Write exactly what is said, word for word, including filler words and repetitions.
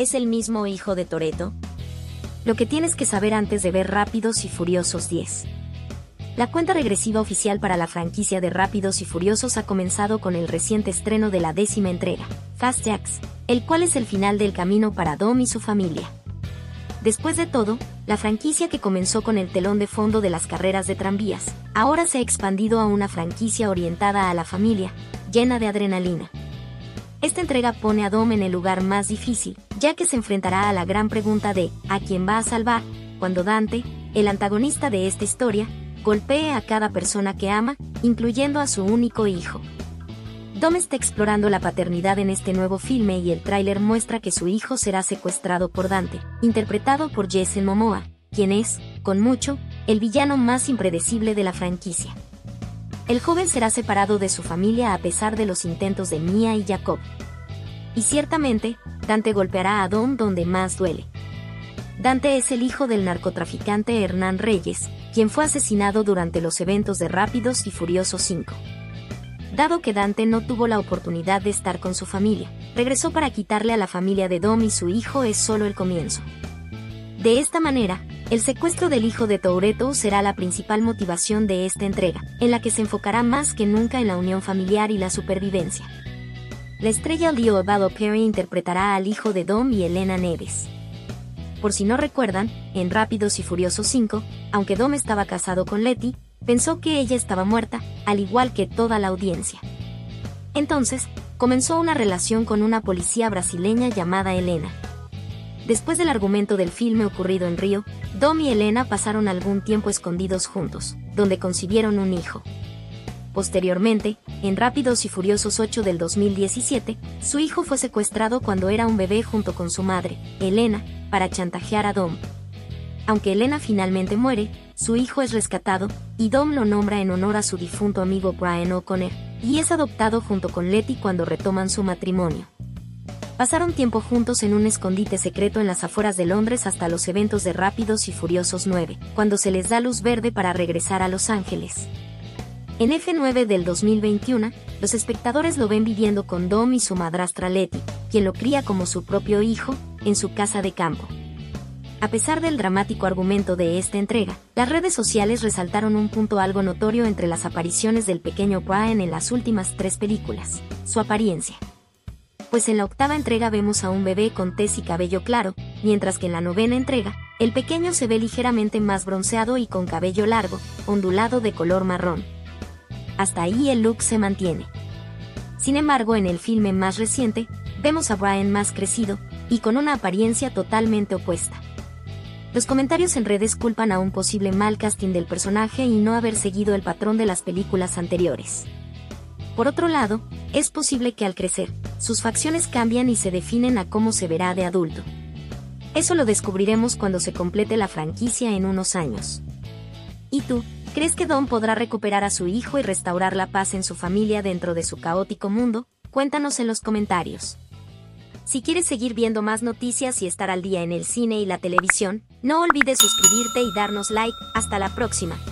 ¿Es el mismo hijo de Toretto? Lo que tienes que saber antes de ver Rápidos y Furiosos diez. La cuenta regresiva oficial para la franquicia de Rápidos y Furiosos ha comenzado con el reciente estreno de la décima entrega, Fast X, el cual es el final del camino para Dom y su familia. Después de todo, la franquicia que comenzó con el telón de fondo de las carreras de tranvías, ahora se ha expandido a una franquicia orientada a la familia, llena de adrenalina. Esta entrega pone a Dom en el lugar más difícil, ya que se enfrentará a la gran pregunta de ¿a quién va a salvar?, cuando Dante, el antagonista de esta historia, golpee a cada persona que ama, incluyendo a su único hijo. Dom está explorando la paternidad en este nuevo filme y el tráiler muestra que su hijo será secuestrado por Dante, interpretado por Jason Momoa, quien es, con mucho, el villano más impredecible de la franquicia. El joven será separado de su familia a pesar de los intentos de Mia y Jacob. Y ciertamente, Dante golpeará a Dom donde más duele. Dante es el hijo del narcotraficante Hernán Reyes, quien fue asesinado durante los eventos de Rápidos y Furiosos cinco. Dado que Dante no tuvo la oportunidad de estar con su familia, regresó para quitarle a la familia de Dom y su hijo es solo el comienzo. De esta manera, el secuestro del hijo de Toretto será la principal motivación de esta entrega, en la que se enfocará más que nunca en la unión familiar y la supervivencia. La estrella Leo Abado Perry interpretará al hijo de Dom y Elena Neves. Por si no recuerdan, en Rápidos y Furiosos cinco, aunque Dom estaba casado con Letty, pensó que ella estaba muerta, al igual que toda la audiencia. Entonces, comenzó una relación con una policía brasileña llamada Elena. Después del argumento del filme ocurrido en Río, Dom y Elena pasaron algún tiempo escondidos juntos, donde concibieron un hijo. Posteriormente, en Rápidos y Furiosos ocho del dos mil diecisiete, su hijo fue secuestrado cuando era un bebé junto con su madre, Elena, para chantajear a Dom. Aunque Elena finalmente muere, su hijo es rescatado, y Dom lo nombra en honor a su difunto amigo Brian O'Connor, y es adoptado junto con Letty cuando retoman su matrimonio. Pasaron tiempo juntos en un escondite secreto en las afueras de Londres hasta los eventos de Rápidos y Furiosos nueve, cuando se les da luz verde para regresar a Los Ángeles. En F nueve del dos mil veintiuno, los espectadores lo ven viviendo con Dom y su madrastra Letty, quien lo cría como su propio hijo, en su casa de campo. A pesar del dramático argumento de esta entrega, las redes sociales resaltaron un punto algo notorio entre las apariciones del pequeño Brian en las últimas tres películas: su apariencia. Pues en la octava entrega vemos a un bebé con tez y cabello claro, mientras que en la novena entrega, el pequeño se ve ligeramente más bronceado y con cabello largo, ondulado de color marrón. Hasta ahí el look se mantiene. Sin embargo, en el filme más reciente, vemos a Brian más crecido, y con una apariencia totalmente opuesta. Los comentarios en redes culpan a un posible mal casting del personaje y no haber seguido el patrón de las películas anteriores. Por otro lado, es posible que al crecer, sus facciones cambian y se definen a cómo se verá de adulto. Eso lo descubriremos cuando se complete la franquicia en unos años. ¿Y tú, crees que Dom podrá recuperar a su hijo y restaurar la paz en su familia dentro de su caótico mundo? Cuéntanos en los comentarios. Si quieres seguir viendo más noticias y estar al día en el cine y la televisión, no olvides suscribirte y darnos like. Hasta la próxima.